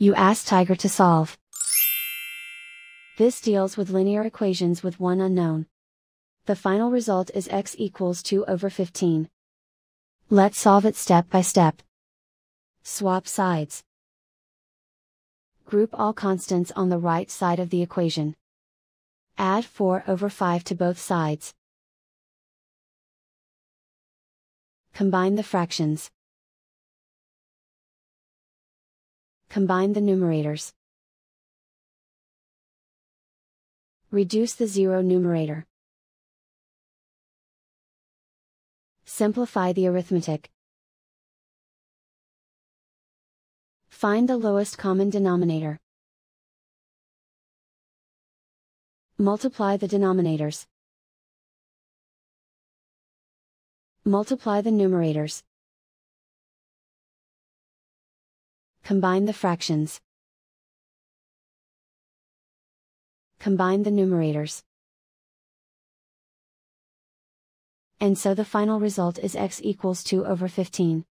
You ask Tiger to solve. This deals with linear equations with one unknown. The final result is x equals 2/15. Let's solve it step by step. Swap sides. Group all constants on the right side of the equation. Add 4/5 to both sides. Combine the fractions. Combine the numerators. Reduce the zero numerator. Simplify the arithmetic. Find the lowest common denominator. Multiply the denominators. Multiply the numerators. Combine the fractions. Combine the numerators. And so the final result is x equals 2/15.